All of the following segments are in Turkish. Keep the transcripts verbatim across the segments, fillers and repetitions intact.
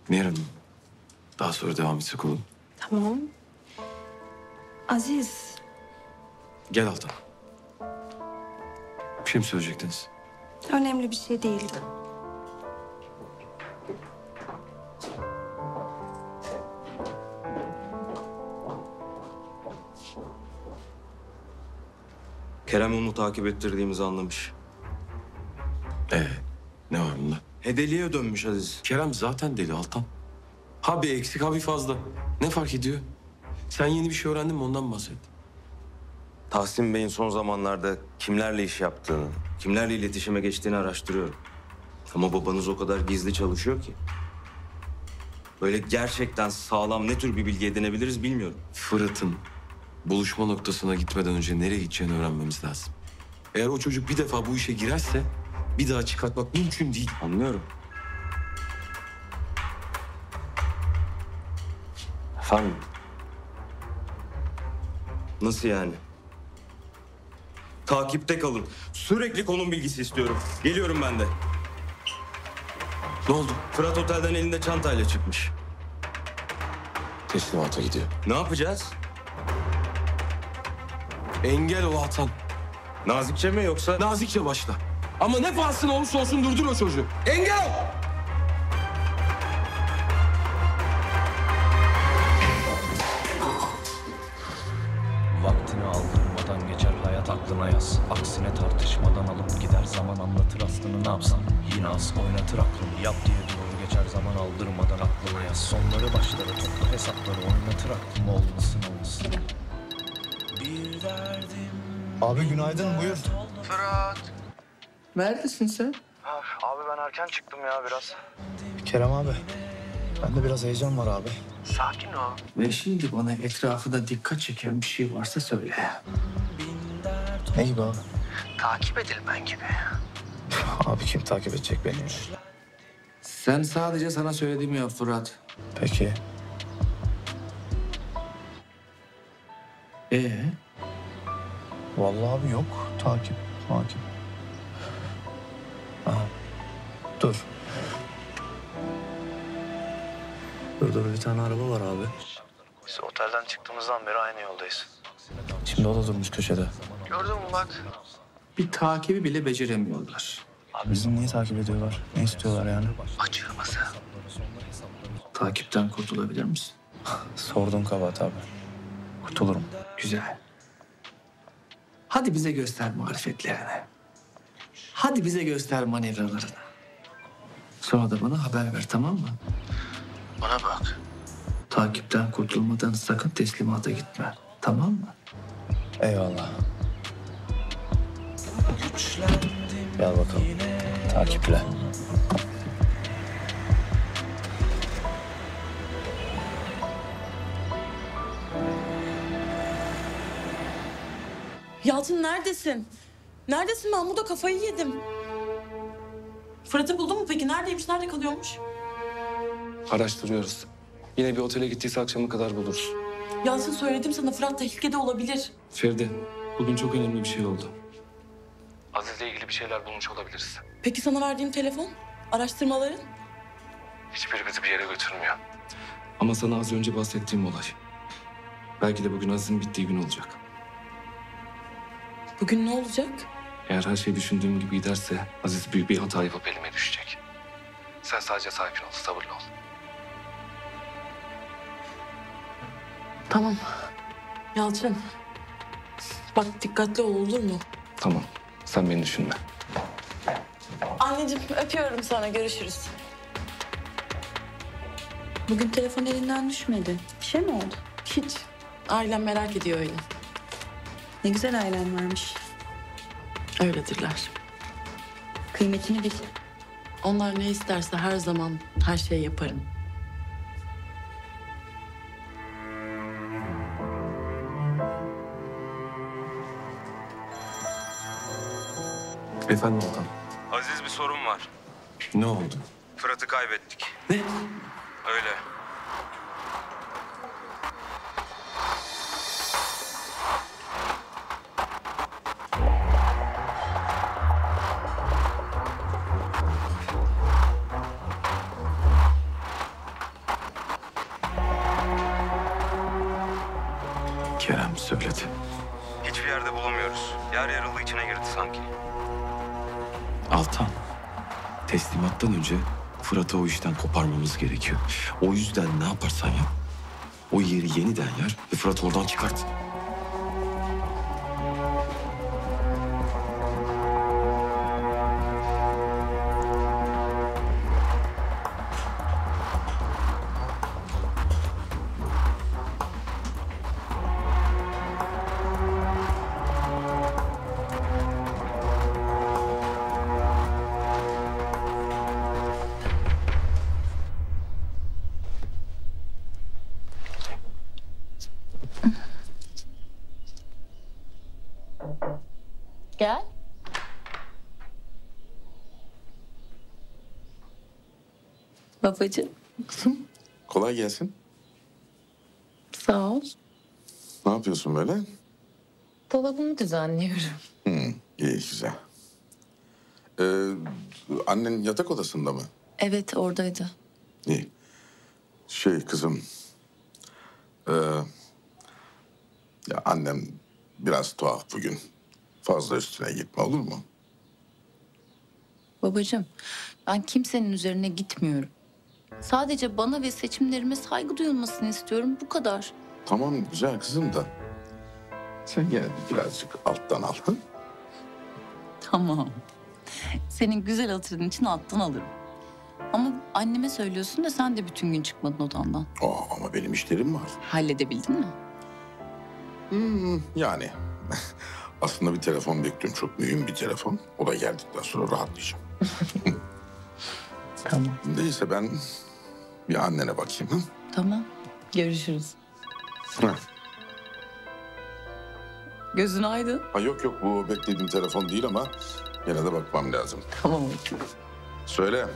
Yarın daha sonra devam etsek olur. Tamam. Aziz. Gel Altan. Bir şey mi söyleyecektiniz? Önemli bir şey değildi. Kerem onu takip ettirdiğimizi anlamış. Ee, ne var bunda? Hedeliğe dönmüş Aziz. Kerem zaten deli Altan. Ha bir eksik ha bir fazla. Ne fark ediyor? Sen yeni bir şey öğrendin mi ondan bahset. Tahsin Bey'in son zamanlarda kimlerle iş yaptığını, kimlerle iletişime geçtiğini araştırıyorum. Ama babanız o kadar gizli çalışıyor ki. Böyle gerçekten sağlam ne tür bir bilgi edinebiliriz bilmiyorum. Fırat'ın buluşma noktasına gitmeden önce nereye gideceğini öğrenmemiz lazım. Eğer o çocuk bir defa bu işe girerse bir daha çıkartmak mümkün değil. Anlıyorum. Efendim? Nasıl yani? Takipte kalın. Sürekli konum bilgisi istiyorum. Geliyorum ben de. Ne oldu? Fırat otelden elinde çantayla çıkmış. Teslimata gidiyor. Ne yapacağız? Engel ol Altan. Nazikçe mi yoksa? Nazikçe başla. Ama ne pahasına olursa olsun durdur o çocuğu. Engel ol! Vaktini aldırmadan geçer hayat aklına yaz. Aksine tartışmadan alıp gider zaman anlatır aslını ne yapsam. Yine az oynatır aklım yap diye doğru geçer zaman aldırmadan aklına yaz. Sonları başları topla hesapları oynatır aklım olmasın olmasın. Bir derdim. Abi günaydın, buyur. Fırat. Neredesin sen? Abi ben erken çıktım ya biraz. Kerem abi, bende biraz heyecan var abi. Sakin ol. Ve şimdi bana etrafında dikkat çeken bir şey varsa söyle. Ne gibi abi? Takip edilmen gibi. Abi kim takip edecek beni? Sen sadece sana söylediğimi yap Fırat. Peki. Ee, Vallahi abi yok. Takip, takip. Aha. Dur. Dur dur, bir tane araba var abi. Biz otelden çıktığımızdan beri aynı yoldayız. Şimdi o da durmuş köşede. Gördün mü bak? bir takibi bile beceremiyorlar. Abi bizi niye takip ediyorlar? Ne istiyorlar yani? Açığımızı. Takipten kurtulabilir misin? Sordun kabahat abi. Kurtulurum. Güzel. Hadi bize göster marifetlerini. Hadi bize göster manevralarını. Sonra da bana haber ver, tamam mı? Bana bak. Takipten kurtulmadan sakın teslimata gitme. Tamam mı? Eyvallah. Gel bakalım. Takiple. Yalçın neredesin? Neredesin? Ben burada kafayı yedim. Fırat'ı buldun mu peki? Neredeymiş? Nerede kalıyormuş? Araştırıyoruz. Yine bir otele gittiyse akşama kadar buluruz. Yalçın söyledim sana, Fırat tehlikede olabilir. Feride, bugün çok önemli bir şey oldu. Aziz'le ilgili bir şeyler bulmuş olabiliriz. Peki sana verdiğim telefon? Araştırmaların? Hiçbiri bizi bir yere götürmüyor. Ama sana az önce bahsettiğim olay. Belki de bugün Aziz'in bittiği gün olacak. Bugün ne olacak? Eğer her şey düşündüğüm gibi giderse Aziz büyük bir hata yapıp elime düşecek. Sen sadece sakin ol, sabırlı ol. Tamam. Yalçın. Bak dikkatli ol, olur mu? Tamam, sen beni düşünme. Anneciğim öpüyorum sana. Görüşürüz. Bugün telefon elinden düşmedi. Bir şey mi oldu? Hiç. Ailem merak ediyor öyle. Ne güzel ailen varmış. Öyledirler. Kıymetini bil. Onlar ne isterse her zaman her şeyi yaparım. Efendim Altan. Aziz bir sorun var. Ne oldu? Fırat'ı kaybettik. Ne? Öyle. söyledi. Hiçbir yerde bulamıyoruz. Yer yarıldı, içine girdi sanki. Altan, teslimattan önce Fırat'ı o işten koparmamız gerekiyor. O yüzden ne yaparsan yap, o yeri yeniden yer ve Fırat'ı oradan çıkart. Gel. Babacığım. Kolay gelsin. Sağ ol. Ne yapıyorsun böyle? Dolabımı düzenliyorum. Hmm, iyi, güzel. Ee, annen yatak odasında mı? Evet oradaydı. İyi. Şey kızım... ee, ya annem biraz tuhaf bugün. Fazla üstüne gitme, olur mu? Babacığım ben kimsenin üzerine gitmiyorum. Sadece bana ve seçimlerime saygı duyulmasını istiyorum. Bu kadar. Tamam güzel kızım da... sen gene birazcık alttan al. Hı? Tamam. Senin güzel hatırın için alttan alırım. Ama anneme söylüyorsun da sen de bütün gün çıkmadın odandan. Oh, ama benim işlerim var. Halledebildin mi? Hmm, yani... Aslında bir telefon bekliyorum. Çok mühim bir telefon. O da geldikten sonra rahatlayacağım. Tamam. Neyse ben bir annene bakayım. Hı? Tamam. Görüşürüz. Hı. Gözün aydın. Ha, yok yok bu beklediğim telefon değil ama yine de bakmam lazım. Tamam. Söyle.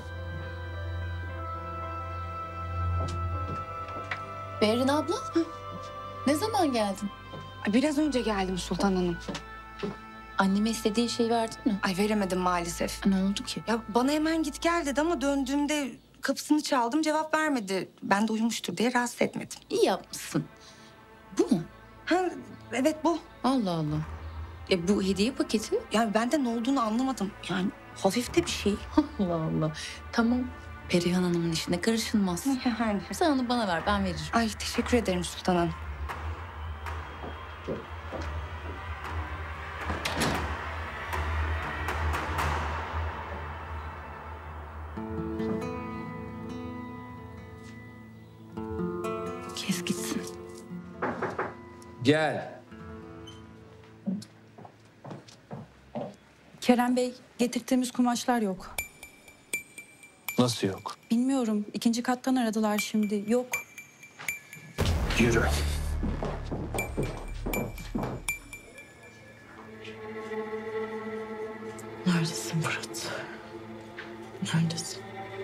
Behrin abla. Ne zaman geldin? Biraz önce geldim Sultan Hanım. Anneme istediğin şeyi verdin mi? Ay veremedim maalesef. Ne oldu ki? Ya bana hemen git gel dedi ama döndüğümde kapısını çaldım cevap vermedi. Ben de uyumuştur diye rahatsız etmedim. İyi yapmışsın. Bu mu? Ha evet bu. Allah Allah. E bu hediye paketi? Yani ben de ne olduğunu anlamadım. Yani hafif de bir şey. Allah Allah. Tamam. Perihan Hanım'ın işine karışılmaz. Yani. Sen onu bana ver, ben veririm. Ay teşekkür ederim Sultan Hanım. Kes gitsin. Gel. Kerem Bey, getirdiğimiz kumaşlar yok. Nasıl yok? Bilmiyorum. İkinci kattan aradılar şimdi. Yok. Yürü. Neredesin Fırat? Neredesin?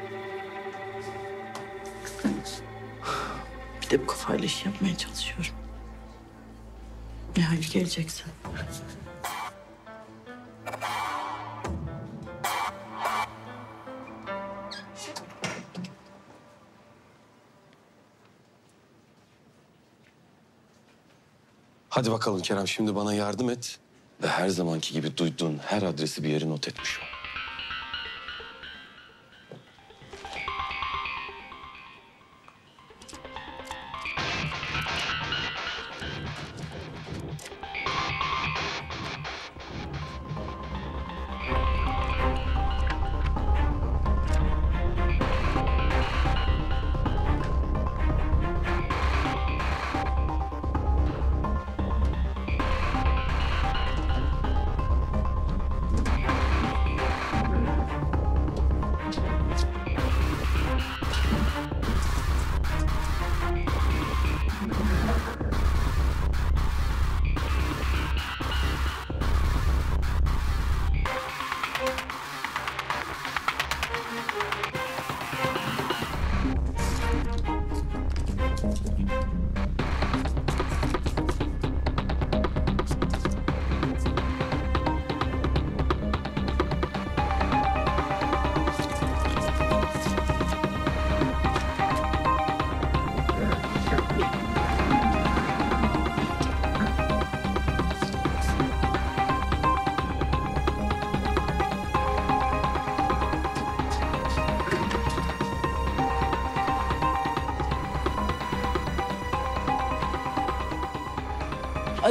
Bir de bu kafayla iş yapmaya çalışıyorum. Nihayet geleceksin. Hadi bakalım Kerem, şimdi bana yardım et. Ve her zamanki gibi duyduğun her adresi bir yere not etmiş ol.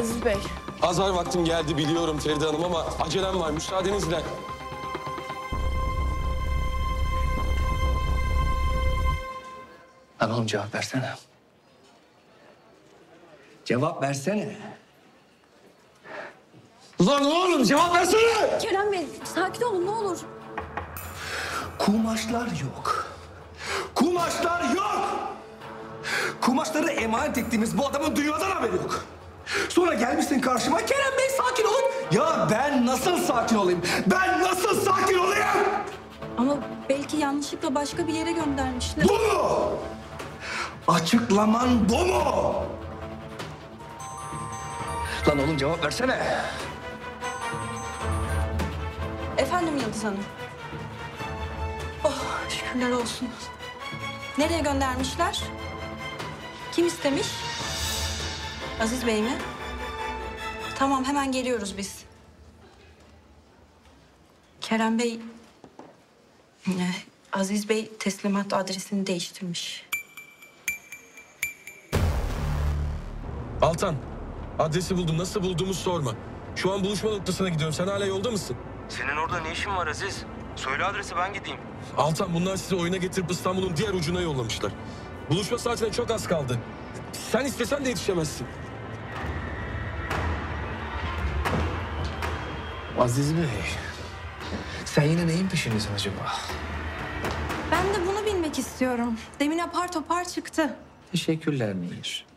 Aziz Bey. Azar vaktim geldi biliyorum Feride Hanım ama acelem var müsaadenizle. Lan oğlum cevap versene. Cevap versene. Lan oğlum cevap versene! Kerem Bey sakin olun ne olur. Kumaşlar yok. Kumaşlar yok! Kumaşları emanet ettiğimiz bu adamın dünyadan haberi yok. Sonra gelmişsin karşıma Kerem Bey sakin olun. Ya ben nasıl sakin olayım? Ben nasıl sakin olayım? Ama belki yanlışlıkla başka bir yere göndermişler. Bu mu? Açıklaman bu mu? Lan oğlum cevap versene. Efendim Yıldız Hanım. Oh şükürler olsun. Nereye göndermişler? Kim istemiş? Aziz Bey mi? Tamam hemen geliyoruz biz. Kerem Bey... eh, Aziz Bey teslimat adresini değiştirmiş. Altan, adresi buldum. Nasıl bulduğumu sorma. Şu an buluşma noktasına gidiyorum. Sen hala yolda mısın? Senin orada ne işin var Aziz? Söyle adresi ben gideyim. Altan, bunlar sizi oyuna getirip İstanbul'un diğer ucuna yollamışlar. Buluşma saatine çok az kaldı. Sen istesen de yetişemezsin. Aziz Bey, sen yine neyin peşindesin acaba? Ben de bunu bilmek istiyorum. Demin apar topar çıktı. Teşekkürler Nehir.